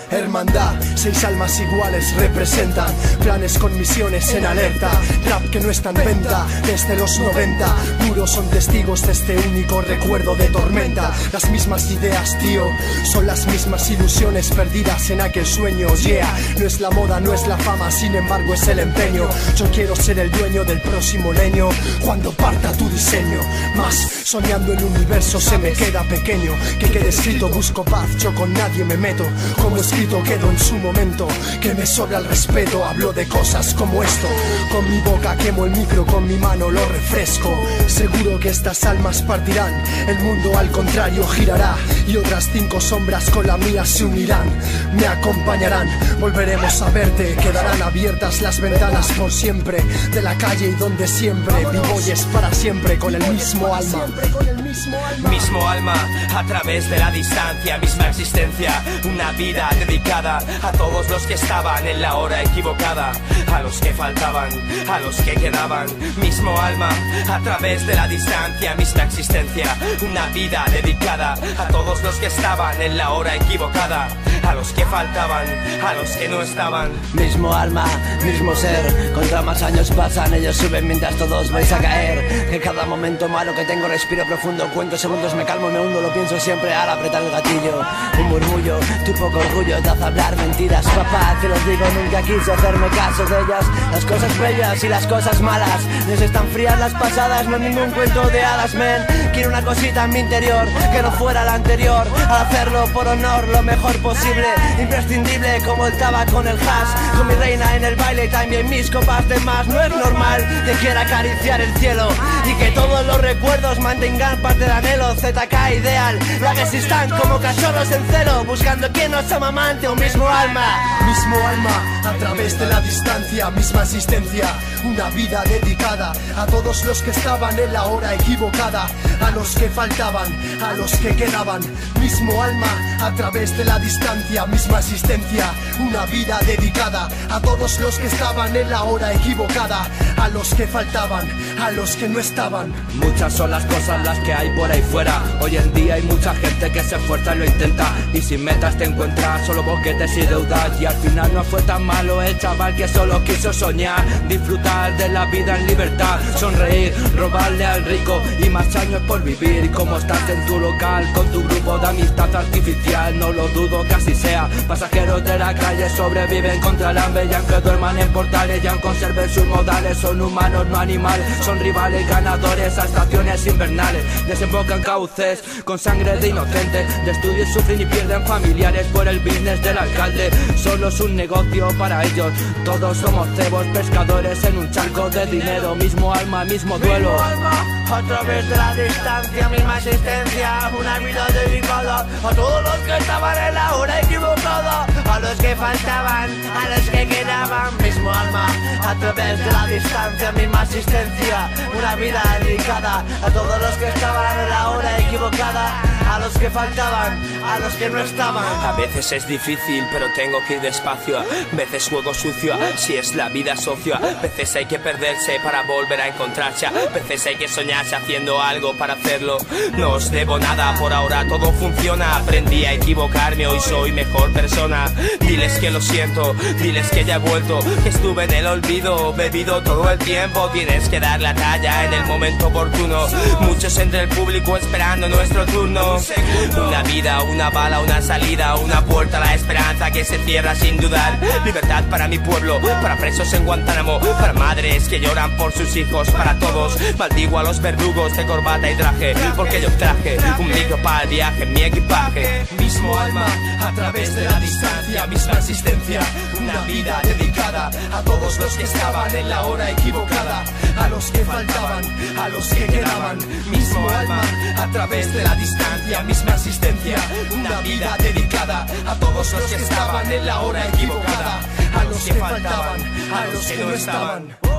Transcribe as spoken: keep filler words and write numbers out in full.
hermandad, seis almas iguales representan planes con misiones en alerta. Rap que no está en venta desde los noventa, puros son testigos de este único recuerdo de tormenta. Las mismas ideas, tío, son las mismas ilusiones perdidas en aquel sueño. Yeah, no es la moda, no es la fama, sin embargo es el empeño. Yo quiero ser el dueño del próximo leño cuando parta tu diseño. Más soñando el universo se me queda pequeño. Que quede escrito, busco paz, yo con nadie me meto. Como escrito quedo en su momento, que me sobra el respeto. Hablo de cosas como esto, con mi boca quemo el micro, con mi mano lo refresco. Seguro que estas almas partirán, el mundo al contrario girará, y otras cinco sombras con la mía se unirán. Me acompañarán, volveremos a verte, quedarán abiertas las ventanas por siempre de la calle y donde siempre vivo y es para siempre con el mismo alma. Mismo alma, a través de la distancia, misma existencia, una vida dedicada a todos los que estaban en la hora equivocada, a los que faltaban, a los que quedaban. Mismo alma, a través de la distancia, misma existencia, una vida dedicada a todos los que estaban en la hora equivocada, a los que faltaban, a los que no estaban. Mismo alma, mismo ser, contra más años pasan, ellos suben mientras todos vais a caer. Que cada momento malo que tengo respiro profundo, cuento segundos, me calmo, me hundo, lo pienso siempre al apretar el gatillo. Un murmullo, tu poco orgullo te hace hablar mentiras. Papá, te los digo, nunca quiso hacerme caso de ellas. Las cosas bellas y las cosas malas, les están frías las pasadas, no es ningún cuento de hadas, men. Quiero una cosita en mi interior, que no fuera la anterior. Al hacerlo por honor, lo mejor posible, imprescindible como el tabaco con el hash. Con mi reina en el baile, también mis copas de más. No es normal que quiera acariciar el cielo y que todos los recuerdos mantengan parte del anhelo. Z K ideal, la que si están como cachorros en celo, buscando quien nos ama amante o mismo alma. Mismo alma, a través de la distancia, misma existencia, una vida dedicada a todos los que estaban en la hora equivocada, a los que faltaban, a los que quedaban. Mismo alma, a través de la distancia, misma existencia, una vida dedicada a todos los que estaban en la hora equivocada, a los que faltaban, a los que no estaban. Muchas son las cosas las que hay por ahí fuera. Hoy en día hay mucha gente que se esfuerza y lo intenta, y sin metas te encuentras solo boquetes y deudas. Y al final no fue tan malo el chaval que solo quiso soñar, disfrutar de la vida en libertad, sonreír, robarle al rico y más años por vivir. Y como estás en tu local con tu grupo de amistad artificial, no lo dudo que así sea. Pasajeros de la calle sobreviven contra el hambre, y aunque duerman en portales y aún conserven sus modales, son humanos no animales, son rivales ganadores a estaciones invernales. Desembocan cauces con sangre de inocentes, de estudios sufren y pierden familiares por el business del alcalde. Solo es un negocio para ellos, todos somos cebos pescadores en un charco de dinero. Mismo alma, mismo duelo. Mismo alma, a través de la distancia, misma existencia, una vida dedicada a todos los que estaban en la hora equivocada, a los que faltaban, a los que quedaban. Mismo alma, a través de la distancia, misma existencia, una vida dedicada a todos los que estaban en la hora equivocada, a los que faltaban, a los que no estaban. A veces es difícil, pero tengo que ir despacio. A veces juego sucio, si es la vida socio. A veces hay que perderse para volver a encontrarse. A veces hay que soñarse haciendo algo para hacerlo. No os debo nada, por ahora todo funciona. Aprendí a equivocarme, hoy soy mejor persona. Diles que lo siento, diles que ya he vuelto, que estuve en el olvido, bebido todo el tiempo. Tienes que dar la talla en el momento oportuno. Muchos entre el público esperando nuestro turno. Una vida, una bala, una salida, una puerta a la esperanza que se cierra sin dudar. Libertad para mi pueblo, para presos en Guantánamo, para madres que lloran por sus hijos, para todos. Maldigo a los verdugos de corbata y traje, porque yo traje un micro para el viaje, mi equipaje. Mismo alma, a través de la distancia, misma existencia, una vida dedicada a todos los que estaban en la hora equivocada, a los que faltaban, a los que quedaban. Mismo alma, a través de la distancia, misma existencia, una vida dedicada a todos los que estaban en la hora equivocada, a los que faltaban, a los que no estaban.